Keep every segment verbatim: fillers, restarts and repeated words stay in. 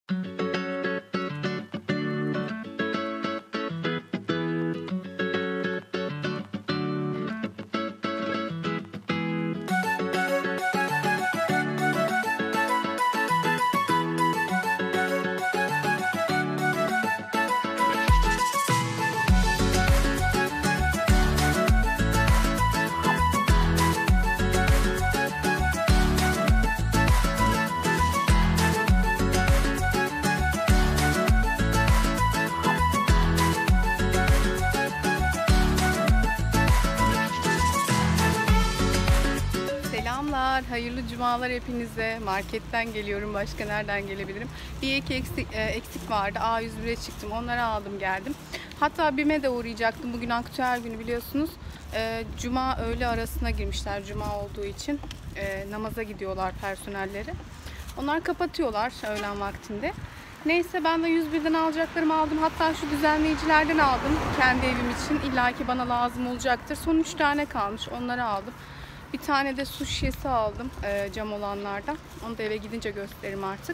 Hayırlı cumalar hepinize. Marketten geliyorum. Başka nereden gelebilirim? Bir iki eksik, e, eksik vardı. A yüz bire çıktım. Onları aldım geldim. Hatta BİM'e de uğrayacaktım. Bugün aktüel günü biliyorsunuz. E, Cuma öğle arasına girmişler. Cuma olduğu için e, namaza gidiyorlar personelleri. Onlar kapatıyorlar öğlen vaktinde. Neyse ben de yüz birden alacaklarımı aldım. Hatta şu düzenleyicilerden aldım. Kendi evim için. İlla ki bana lazım olacaktır. Son üç tane kalmış. Onları aldım. Bir tane de su şişesi aldım e, cam olanlardan. Onu da eve gidince gösteririm artık.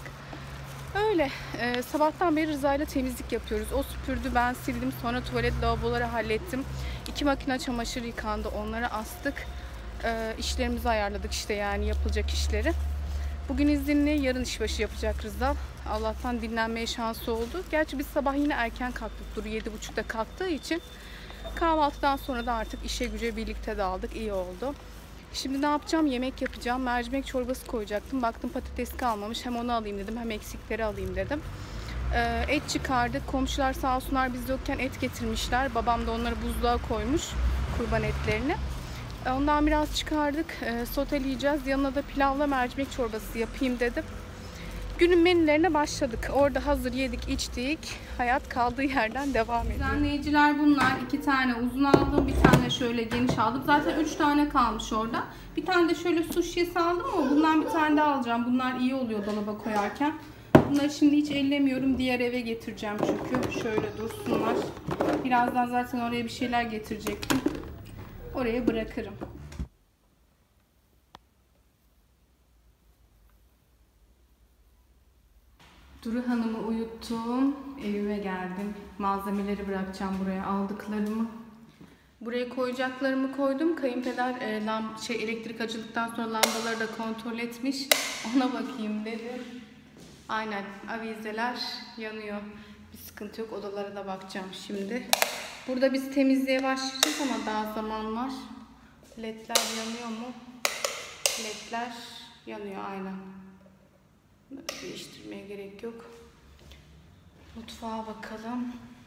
Öyle. E, sabahtan beri Rıza ile temizlik yapıyoruz. O süpürdü, ben sildim. Sonra tuvalet lavaboları hallettim. İki makine çamaşır yıkandı. Onları astık. E, işlerimizi ayarladık işte, yani yapılacak işleri. Bugün izinli, yarın işbaşı yapacak Rıza. Allah'tan dinlenmeye şansı oldu. Gerçi biz sabah yine erken kalktık. Duru yedi buçukta kalktığı için kahvaltıdan sonra da artık işe güce birlikte daldık. İyi oldu. Şimdi ne yapacağım? Yemek yapacağım. Mercimek çorbası koyacaktım. Baktım patates kalmamış. Hem onu alayım dedim, hem eksikleri alayım dedim. Ee, et çıkardık. Komşular sağ olsunlar biz yokken et getirmişler. Babam da onları buzluğa koymuş. Kurban etlerini. Ee, ondan biraz çıkardık. Ee, soteleyeceğiz. Yanına da pilavla mercimek çorbası yapayım dedim. Günün menülerine başladık. Orada hazır yedik, içtik. Hayat kaldığı yerden devam ediyor. Düzenleyiciler bunlar. İki tane uzun aldım. Bir tane şöyle geniş aldım. Zaten üç tane kalmış orada. Bir tane de şöyle su şişesi aldım ama bundan bir tane daha alacağım. Bunlar iyi oluyor dolaba koyarken. Bunları şimdi hiç ellemiyorum. Diğer eve getireceğim çünkü. Şöyle dursunlar. Birazdan zaten oraya bir şeyler getirecektim. Oraya bırakırım. Duru Hanım'ı uyuttum. Evime geldim. Malzemeleri bırakacağım buraya, aldıklarımı. Buraya koyacaklarımı koydum. Kayınpeder e, lamp, şey, elektrik açıldıktan sonra lambaları da kontrol etmiş. Ona bakayım dedim. Aynen, avizeler yanıyor. Bir sıkıntı yok. Odalara da bakacağım şimdi. Burada biz temizliğe başlayacağız ama daha zaman var. Ledler yanıyor mu? Ledler yanıyor aynen. Değiştirmeye gerek yok. Mutfağa bakalım.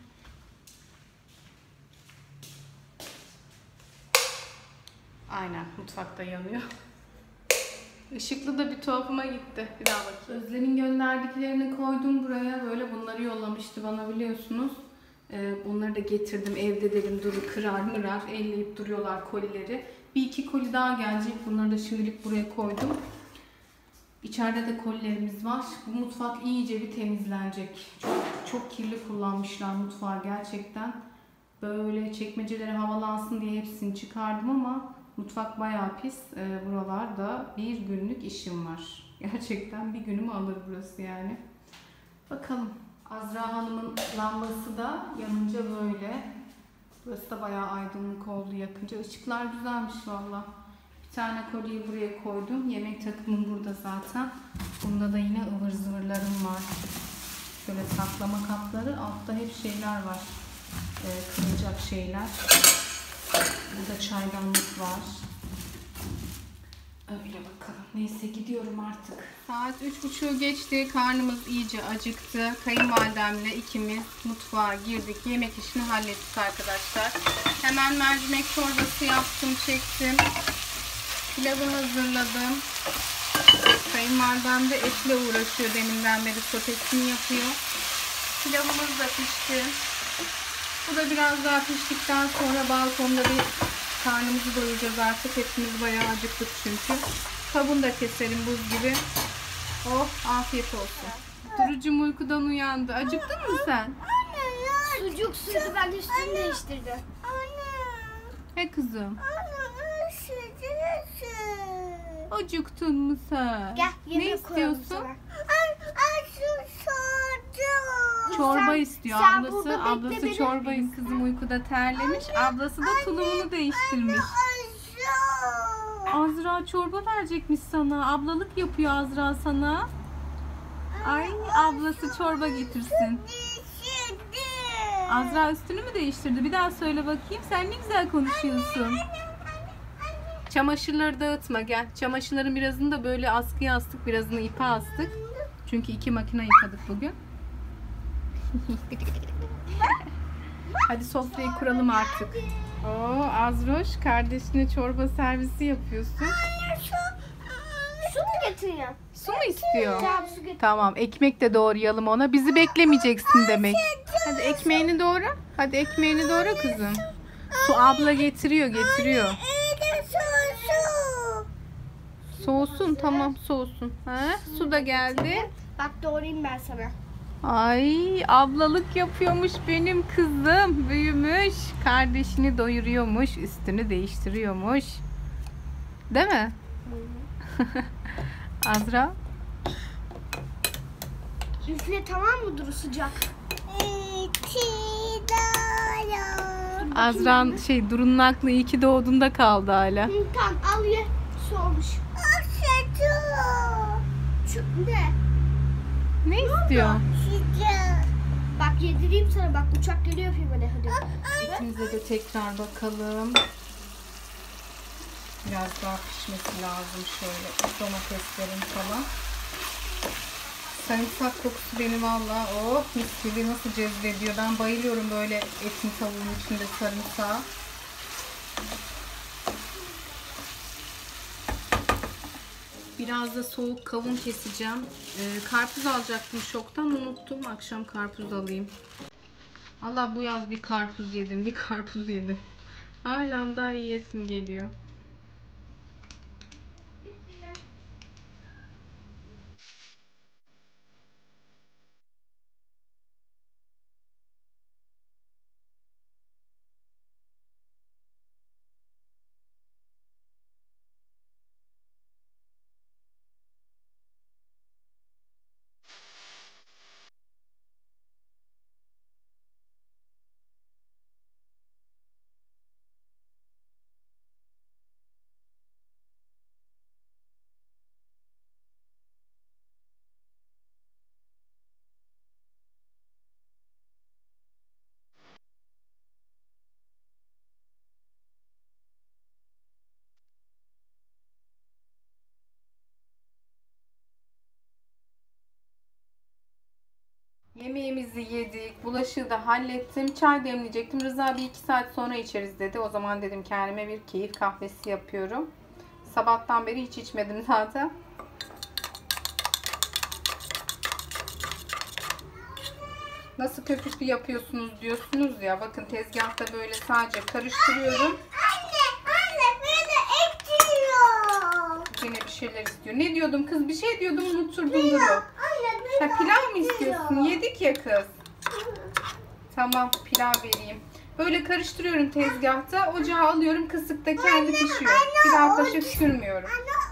Aynen, mutfakta yanıyor. Işıklı da bir tuhafıma gitti. Bir daha bakayım. Özlem'in gönderdiklerini koydum buraya. Böyle bunları yollamıştı bana, biliyorsunuz. Ee, bunları da getirdim. Evde dedim Duru kırar mırar. Elleyip duruyorlar kolileri. Bir iki koli daha gelecek. Bunları da şimdilik buraya koydum. İçeride de kolilerimiz var. Bu mutfak iyice bir temizlenecek. Çok, çok kirli kullanmışlar mutfağı gerçekten. Böyle çekmeceleri havalansın diye hepsini çıkardım ama mutfak bayağı pis. Ee, buralarda bir günlük işim var. Gerçekten bir günümü alır burası yani. Bakalım. Azra Hanım'ın lambası da yanınca böyle. Burası da bayağı aydınlık oldu yakınca. Işıklar güzelmiş valla. Bir tane kolyeyi buraya koydum. Yemek takımım burada zaten. Bunda da yine ıvır zıvırlarım var. Şöyle saklama kapları. Altta hep şeyler var. Ee, kırılacak şeyler. Burada çaydanlık var. Öyle bakalım. Neyse gidiyorum artık. Saat üç buçuğu geçti. Karnımız iyice acıktı. Kayınvalidemle ikimiz mutfağa girdik. Yemek işini hallettik arkadaşlar. Hemen mercimek çorbası yaptım, çektim. Pilavı hazırladım. Kayınvalidem de etle uğraşıyor. Deminden beri sotesini yapıyor. Pilavımız da pişti. Bu da biraz daha piştikten sonra balkonda bir karnımızı doyuracağız artık. Hepimiz bayağı acıktık çünkü. Kavun da keselim buz gibi. Oh, afiyet olsun. Durucum uykudan uyandı. Acıktın mı sen? Anne, sucuk suydu, ben de üstünü değiştirdim. He kızım. Anne, Acıktın mı sen? Gel, ne istiyorsun? Ay, ay, su, su. çorba sen- istiyor. sen Ablası burada bekle ablası beni. çorba istiyor. Kızım uykuda terlemiş. Ablası da tulumunu değiştirmiş. Azra çorba verecekmiş sana. Ablalık yapıyor Azra sana. Ay ablası çorba getirsin. Azra üstünü mü değiştirdi? Bir daha söyle bakayım. Sen ne güzel konuşuyorsun. Çamaşırları dağıtma gel. Çamaşırların birazını da böyle askıya astık. Birazını ipe astık. Çünkü iki makine yıkadık bugün. Hadi sofrayı kuralım artık. Oo Azroş kardeşine çorba servisi yapıyorsun. Su mu getiriyorsun? Su mu istiyor? Tamam su getir. Tamam ekmek de doğrayalım ona. Bizi beklemeyeceksin demek. Hadi ekmeğini doğra. Hadi ekmeğini doğra kızım. Su abla getiriyor getiriyor. Soğusun tamam soğusun. Ha? Su da geldi. Bak doğrayayım ben sana. Ay ablalık yapıyormuş benim kızım. Büyümüş. Kardeşini doyuruyormuş. Üstünü değiştiriyormuş. Değil mi? Azra. Üfle tamam mı Duru sıcak? Azra'nın şey Duru'nun aklı iyi ki doğduğunda kaldı hala. Hı, tamam al ye. Soğumuş. Şu, ne? Ne istiyor? Bak yedireyim sana bak uçak geliyor filmde hadi. İkimize de tekrar bakalım. Biraz daha pişmesi lazım şöyle domateslerin falan. Sarımsak kokusu beni valla oh mis gibi nasıl cezbediyor. Ben bayılıyorum böyle etin tavuğun içinde sarımsağı. Biraz da soğuk kavun keseceğim. Ee, karpuz alacaktım şoktan unuttum. Akşam karpuz alayım. Allah bu yaz bir karpuz yedim, bir karpuz yedim. Hala daha yiyesim geliyor. Yemeğimizi yedik. Bulaşığı da hallettim. Çay demleyecektim. Rıza bir iki saat sonra içeriz dedi. O zaman dedim kendime bir keyif kahvesi yapıyorum. Sabahtan beri hiç içmedim zaten. Nasıl köpüklü yapıyorsunuz diyorsunuz ya. Bakın tezgahta böyle sadece karıştırıyorum. Yine bir şeyler istiyor. Ne diyordum kız? Bir şey diyordum unuturdum Duru. Ha, pilav mı istiyorsun? Yedik ya kız. Tamam pilav vereyim. Böyle karıştırıyorum tezgahta. Ocağa alıyorum. Kısıkta kendi pişiyor. Bir daha kaşık sürmüyorum.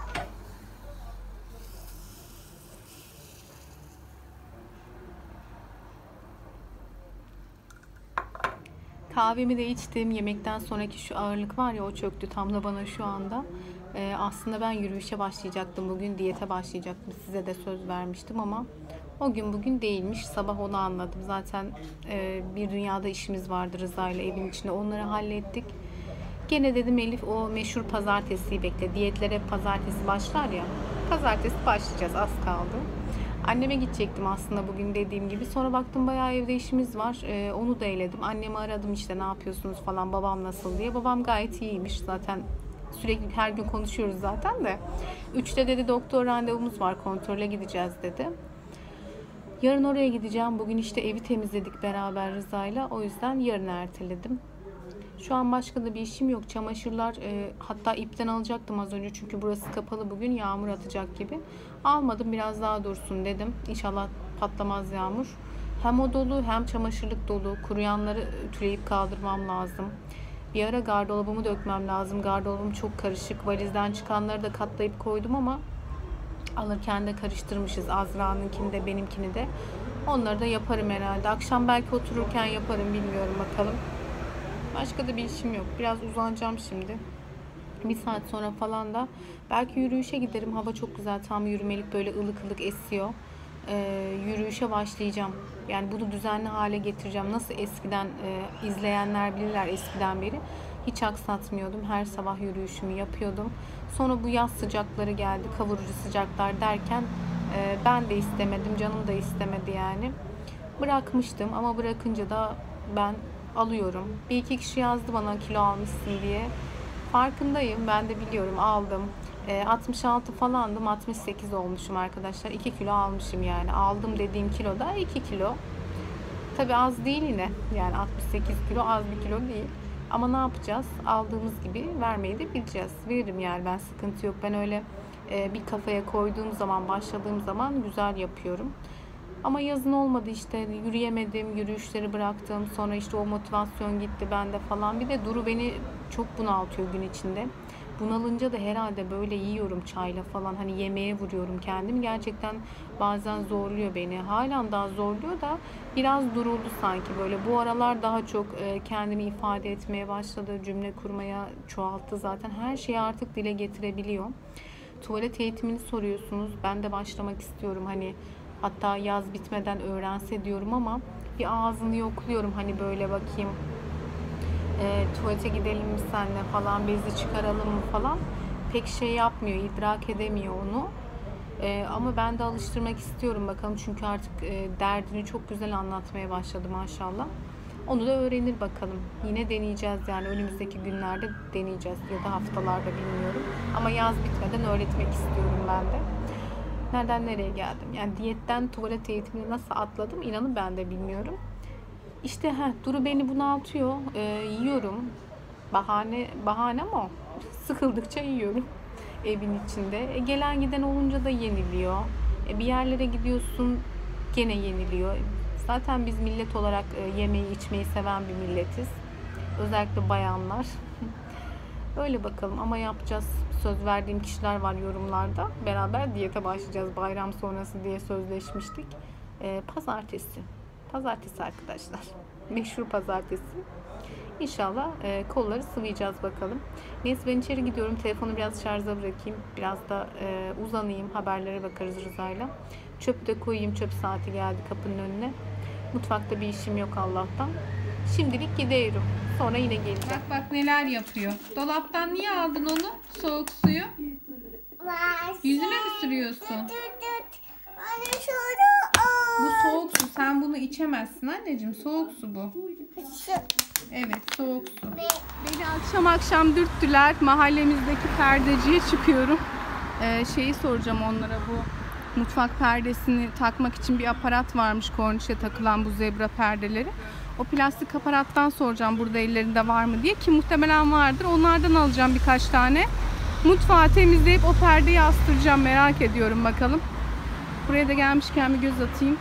Kahvemi de içtim. Yemekten sonraki şu ağırlık var ya o çöktü tam da bana şu anda. Ee, aslında ben yürüyüşe başlayacaktım. Bugün diyete başlayacaktım. Size de söz vermiştim ama o gün bugün değilmiş. Sabah onu anladım. Zaten e, bir dünyada işimiz vardı Rıza ile evin içinde. Onları hallettik. Gene dedim Elif o meşhur pazartesiyi bekle. Diyetlere pazartesi başlar ya. Pazartesi başlayacağız. Az kaldı. Anneme gidecektim aslında bugün dediğim gibi. Sonra baktım bayağı evde işimiz var. Ee, onu da eyledim. Annemi aradım işte ne yapıyorsunuz falan babam nasıl diye. Babam gayet iyiymiş zaten. Sürekli her gün konuşuyoruz zaten de. Üçte dedi doktor randevumuz var kontrole gideceğiz dedi. Yarın oraya gideceğim. Bugün işte evi temizledik beraber Rıza'yla. O yüzden yarın erteledim. Şu an başka da bir işim yok. Çamaşırlar e, hatta ipten alacaktım az önce. Çünkü burası kapalı bugün. Yağmur atacak gibi. Almadım biraz daha dursun dedim. İnşallah patlamaz yağmur. Hem o dolu hem çamaşırlık dolu. Kuruyanları ütüleyip kaldırmam lazım. Bir ara gardırobamı dökmem lazım. Gardırobum çok karışık. Valizden çıkanları da katlayıp koydum ama alırken de karıştırmışız. Azra'nınkini de benimkini de. Onları da yaparım herhalde. Akşam belki otururken yaparım, bilmiyorum, bakalım. Başka da bir işim yok. Biraz uzanacağım şimdi. Bir saat sonra falan da belki yürüyüşe giderim. Hava çok güzel. Tam yürümelik, böyle ılık ılık esiyor. Ee, yürüyüşe başlayacağım. Yani bunu düzenli hale getireceğim. Nasıl eskiden e, izleyenler bilirler, eskiden beri hiç aksatmıyordum. Her sabah yürüyüşümü yapıyordum. Sonra bu yaz sıcakları geldi. Kavurucu sıcaklar derken e, ben de istemedim. Canım da istemedi yani. Bırakmıştım ama bırakınca da ben alıyorum. Bir iki kişi yazdı bana kilo almışsın diye. Farkındayım. Ben de biliyorum, aldım. E, altmış altı falandım. altmış sekiz olmuşum arkadaşlar. iki kilo almışım yani. Aldım dediğim kilo da iki kilo. Tabi az değil yine. Yani altmış sekiz kilo az bir kilo değil. Ama ne yapacağız? Aldığımız gibi vermeyi de bileceğiz. Veririm yani, ben sıkıntı yok. Ben öyle e, bir kafaya koyduğum zaman, başladığım zaman güzel yapıyorum. Ama yazın olmadı işte, yürüyemedim, yürüyüşleri bıraktım. Sonra işte o motivasyon gitti bende falan. Bir de Duru beni çok bunaltıyor gün içinde. Bunalınca da herhalde böyle yiyorum çayla falan, hani yemeğe vuruyorum kendimi. Gerçekten bazen zorluyor beni. Halen daha zorluyor da biraz duruldu sanki böyle. Bu aralar daha çok kendimi ifade etmeye başladı. Cümle kurmaya çoğalttı zaten. Her şeyi artık dile getirebiliyor. Tuvalet eğitimini soruyorsunuz. Ben de başlamak istiyorum. Hani hatta yaz bitmeden öğrense diyorum ama bir ağzını yokluyorum. Hani böyle bakayım, e, tuvalete gidelim mi senle falan, bezi çıkaralım mı falan. Pek şey yapmıyor, idrak edemiyor onu. E, ama ben de alıştırmak istiyorum bakalım. Çünkü artık e, derdini çok güzel anlatmaya başladı maşallah. Onu da öğrenir bakalım. Yine deneyeceğiz yani, önümüzdeki günlerde deneyeceğiz ya da haftalarda, bilmiyorum. Ama yaz bitmeden öğretmek istiyorum ben de. Nereden nereye geldim? Yani diyetten tuvalet eğitimini nasıl atladım, inanın ben de bilmiyorum. İşte heh, Duru beni bunaltıyor. Ee, yiyorum. Bahane bahane ama o. Sıkıldıkça yiyorum evin içinde. E, gelen giden olunca da yeniliyor. E, bir yerlere gidiyorsun, gene yeniliyor. Zaten biz millet olarak e, yemeği içmeyi seven bir milletiz. Özellikle bayanlar. Öyle bakalım ama yapacağız. Söz verdiğim kişiler var yorumlarda. Beraber diyete başlayacağız bayram sonrası diye sözleşmiştik. Ee, pazartesi. Pazartesi arkadaşlar. Meşhur pazartesi. İnşallah e, kolları sıvayacağız bakalım. Neyse ben içeri gidiyorum. Telefonu biraz şarja bırakayım. Biraz da e, uzanayım. Haberlere bakarız Rıza'yla. Çöpü de koyayım. Çöp saati geldi kapının önüne. Mutfakta bir işim yok Allah'tan. Şimdilik gidiyorum. Sonra yine geleceğim. Bak bak neler yapıyor. Dolaptan niye aldın onu? Soğuk suyu. Yüzüne mi sürüyorsun? Bu soğuk su. Sen bunu içemezsin anneciğim. Soğuk su bu. Evet, soğuk su. Beni akşam akşam dürttüler. Mahallemizdeki perdeciye çıkıyorum. Ee, şeyi soracağım onlara, bu mutfak perdesini takmak için bir aparat varmış, kornişe takılan bu zebra perdeleri. O plastik aparattan soracağım burada ellerinde var mı diye, ki muhtemelen vardır. Onlardan alacağım birkaç tane. Mutfağı temizleyip o perdeyi astıracağım, merak ediyorum bakalım. Buraya da gelmişken bir göz atayım.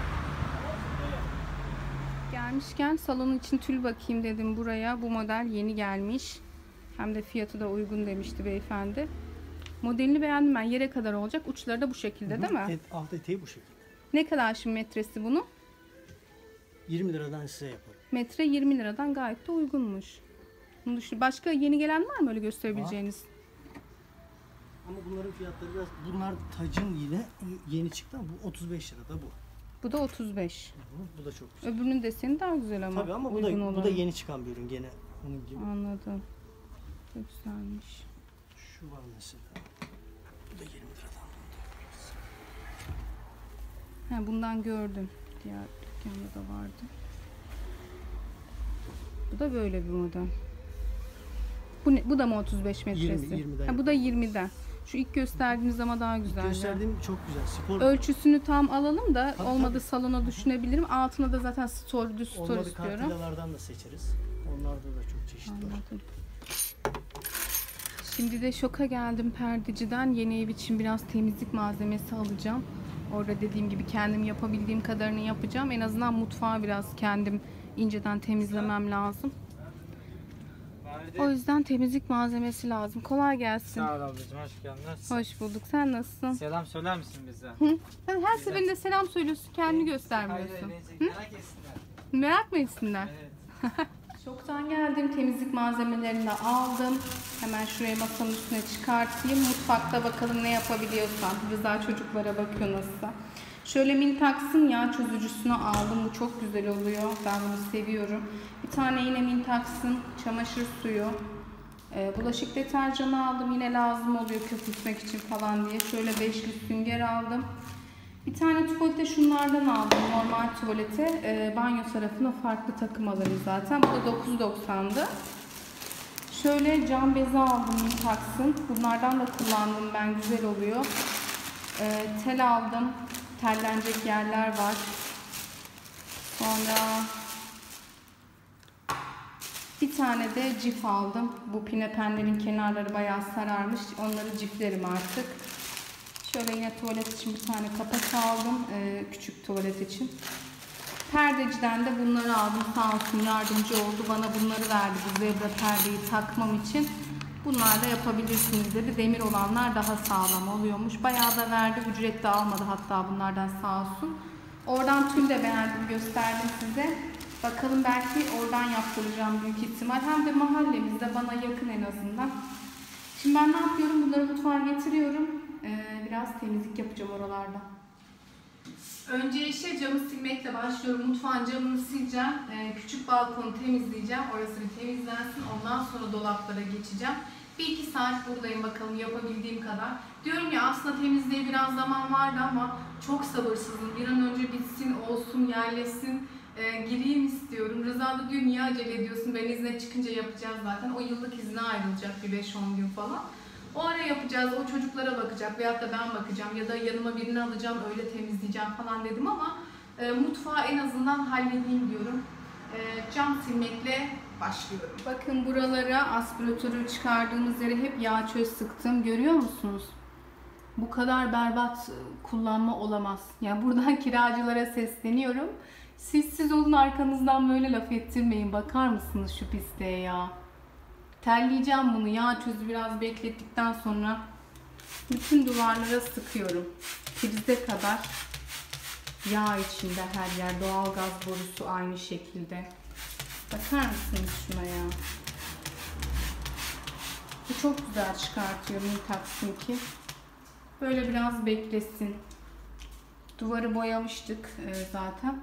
Gelmişken salonun için tül bakayım dedim buraya. Bu model yeni gelmiş. Hem de fiyatı da uygun demişti beyefendi. Modelini beğendim ben. Yere kadar olacak. Uçları da bu şekilde, değil mi? Et, alt eteği bu şekilde. Ne kadar şimdi metresi bunun? yirmi liradan size yaparım. Metre yirmi liradan gayet de uygunmuş. Bunu düşün. Başka yeni gelen var mı öyle gösterebileceğiniz? Ama bunların fiyatları biraz, bunlar tacın yine yeni çıktı ama bu otuz beş lirada bu. Bu da otuz beş. Bu, bu da çok güzel. Öbürünün deseni daha güzel ama. Tabii ama bu da, bu da yeni çıkan bir ürün gene onun gibi. Anladım. Çok güzelmiş. Şu var mesela. Bu da yirmi liradan. He, bundan gördüm. Diğer dükkanda da vardı. Bu da böyle bir model. Bu ne, bu da mı otuz beş metresi? yirmi, yirmiden. Ha, bu da yirmiden. Şu ilk gösterdiğiniz ama daha güzel. Gösterdiğim çok güzel. Spor. Ölçüsünü tam alalım da Tabii, olmadı tabii. salona düşünebilirim. Altına da zaten store, düz store Olmadı istiyorum. kartilalardan da seçeriz. Onlarda da çok çeşit var. Anladım. Şimdi de şoka geldim perdeciden. Yeni ev için biraz temizlik malzemesi alacağım. Orada dediğim gibi kendim yapabildiğim kadarını yapacağım. En azından mutfağı biraz kendim inceden temizlemem lazım. O yüzden temizlik malzemesi lazım. Kolay gelsin. Sağ ol ablacığım, hoş geldin. Nasılsın? Hoş bulduk. Sen nasılsın? Selam söyler misin bize? Hı? Sen her seferinde selam söylüyorsun, kendini göstermiyorsun. Hayır, hayır, merak etsinler. Merak mı etsinler? Evet. Çoktan geldim. Temizlik malzemelerini de aldım. Hemen şuraya masanın üstüne çıkartayım. Mutfakta bakalım ne yapabiliyorsam. Rıza çocuklara bakıyor nasılsa. Şöyle Mintax'ın yağ çözücüsünü aldım. Bu çok güzel oluyor. Ben bunu seviyorum. Bir tane yine Mintax'ın çamaşır suyu. Ee, bulaşık deterjanı aldım. Yine lazım oluyor köpürtmek için falan diye. Şöyle beşli sünger aldım. Bir tane tuvalete şunlardan aldım. Normal tuvalete. E, banyo tarafına farklı takım alırım zaten. Bu da dokuz doksandı. Şöyle cam bezi aldım Mintax'ın. Bunlardan da kullandım ben. Güzel oluyor. E, tel aldım. Tellenecek yerler var. Sonra bir tane de cif aldım. Bu pinepenlerin kenarları bayağı sararmış. Onları ciflerim artık. Şöyle yine tuvalet için bir tane kapak aldım. Ee, küçük tuvalet için. Perdeciden de bunları aldım. Sağ olsun yardımcı oldu. Bana bunları verdi. Bu zebra perdeyi takmam için. Bunlar da yapabilirsiniz dedi. Demir olanlar daha sağlam oluyormuş. Bayağı da verdi. Ücret de almadı hatta bunlardan sağ olsun. Oradan tül de beğendim. Gösterdim size. Bakalım belki oradan yaptıracağım büyük ihtimal. Hem de mahallemizde bana yakın en azından. Şimdi ben ne yapıyorum? Bunları mutfağa getiriyorum. Ee, biraz temizlik yapacağım oralarda. Önce işe camı silmekle başlıyorum. Mutfağın camını sileceğim. Ee, küçük balkonu temizleyeceğim. Orası bir temizlensin. Ondan sonra dolaplara geçeceğim. Bir iki saat buradayım bakalım yapabildiğim kadar. Diyorum ya aslında temizliğe biraz zaman vardı ama çok sabırsızım. Bir an önce bitsin, olsun, yerleşsin. Ee, gireyim istiyorum. Rıza da diyor niye acele ediyorsun? Ben izne çıkınca yapacağız zaten. O yıllık izne ayrılacak bir beş on gün falan. O ara yapacağız, o çocuklara bakacak veyahut da ben bakacağım ya da yanıma birini alacağım öyle temizleyeceğim falan dedim ama e, mutfağı en azından halledeyim diyorum. E, cam silmekle başlıyorum. Bakın buralara aspiratörü çıkardığımız yere hep yağ çöz sıktım. Görüyor musunuz? Bu kadar berbat kullanma olamaz. Yani buradan kiracılara sesleniyorum. Siz siz olun arkanızdan böyle laf ettirmeyin. Bakar mısınız şu pisliğe ya? Terleyeceğim bunu. Yağ çözü biraz beklettikten sonra bütün duvarlara sıkıyorum. Prize kadar yağ içinde her yer. Doğalgaz borusu aynı şekilde. Bakar mısınız şuna ya? Bu çok güzel çıkartıyor Mintax'ınki. Böyle biraz beklesin. Duvarı boyamıştık zaten.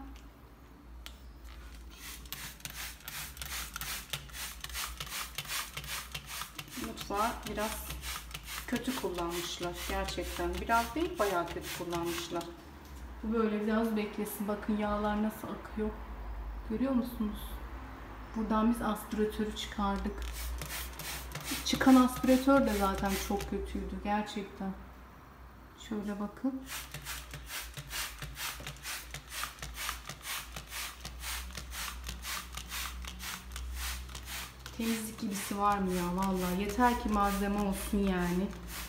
Mutfağı biraz kötü kullanmışlar gerçekten. Biraz değil bayağı kötü kullanmışlar. Bu böyle biraz beklesin. Bakın yağlar nasıl akıyor. Görüyor musunuz? Buradan biz aspiratörü çıkardık. Çıkan aspiratör de zaten çok kötüydü gerçekten. Şöyle bakın. Temizlik gibisi var mı ya vallahi yeter ki malzeme olsun yani.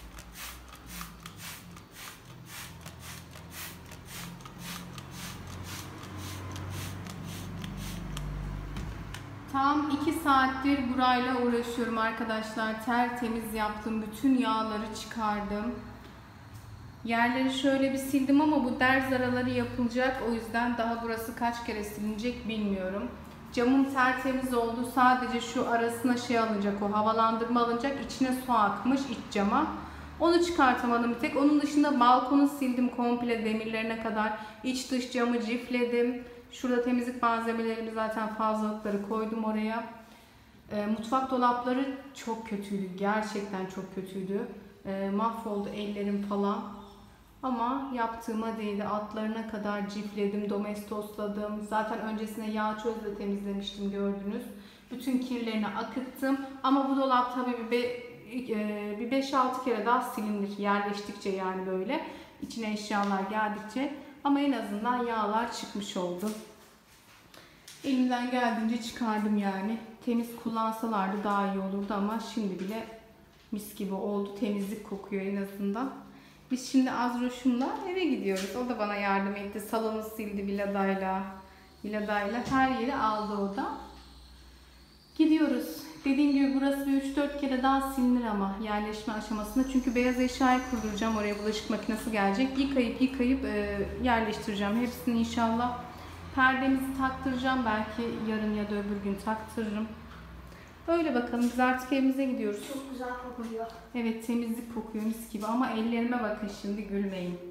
Tam iki saattir burayla uğraşıyorum arkadaşlar. Tertemiz yaptım. Bütün yağları çıkardım. Yerleri şöyle bir sildim ama bu derz araları yapılacak. O yüzden daha burası kaç kere silinecek bilmiyorum. Camım tertemiz oldu. Sadece şu arasına şey alınacak, o havalandırma alınacak. İçine su akmış iç cama. Onu çıkartamadım bir tek. Onun dışında balkonu sildim komple demirlerine kadar. İç dış camı cifledim. Şurada temizlik malzemelerimi zaten fazlalıkları koydum oraya. E, mutfak dolapları çok kötüydü. Gerçekten çok kötüydü. E, mahvoldu ellerim falan. Ama yaptığıma değdi. Altlarına kadar cifledim, domestosladım. Zaten öncesine yağ çözle temizlemiştim gördünüz. Bütün kirlerini akıttım. Ama bu dolap tabii bir, be, e, bir beş altı kere daha silinir. Yerleştikçe yani böyle. İçine eşyalar geldikçe. Ama en azından yağlar çıkmış oldu. Elimden geldiğince çıkardım yani. Temiz kullansalardı daha iyi olurdu ama şimdi bile mis gibi oldu. Temizlik kokuyor en azından. Biz şimdi Azroş'umla eve gidiyoruz. O da bana yardım etti. Salonu sildi Vilada'yla. Vilada'yla her yeri aldı o da. Gidiyoruz. Dediğim gibi burası bir üç dört kere daha silinir ama yerleşme aşamasında. Çünkü beyaz eşyayı kurduracağım. Oraya bulaşık makinesi gelecek. Yıkayıp yıkayıp e, yerleştireceğim. Hepsini inşallah. Perdemizi taktıracağım. Belki yarın ya da öbür gün taktırırım. Öyle bakalım. Biz artık evimize gidiyoruz. Çok güzel kokuyor. Evet, temizlik kokuyor mis gibi ama ellerime bakın şimdi, gülmeyin.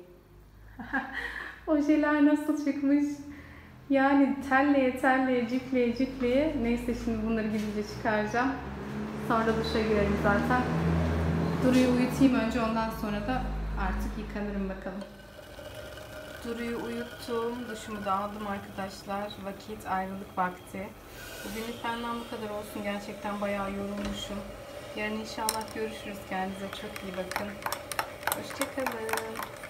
Ojeler nasıl çıkmış? Yani telleye telleye cikleye cikleye. Neyse şimdi bunları gidince çıkaracağım. Sonra duşa girerim zaten. Duru'yu uyutayım önce, ondan sonra da artık yıkanırım bakalım. Duru'yu uyuttum. Duşumu da aldım arkadaşlar. Vakit ayrılık vakti. Bugünlük benden bu kadar olsun. Gerçekten bayağı yorulmuşum. Yarın inşallah görüşürüz. Kendinize çok iyi bakın. Hoşçakalın.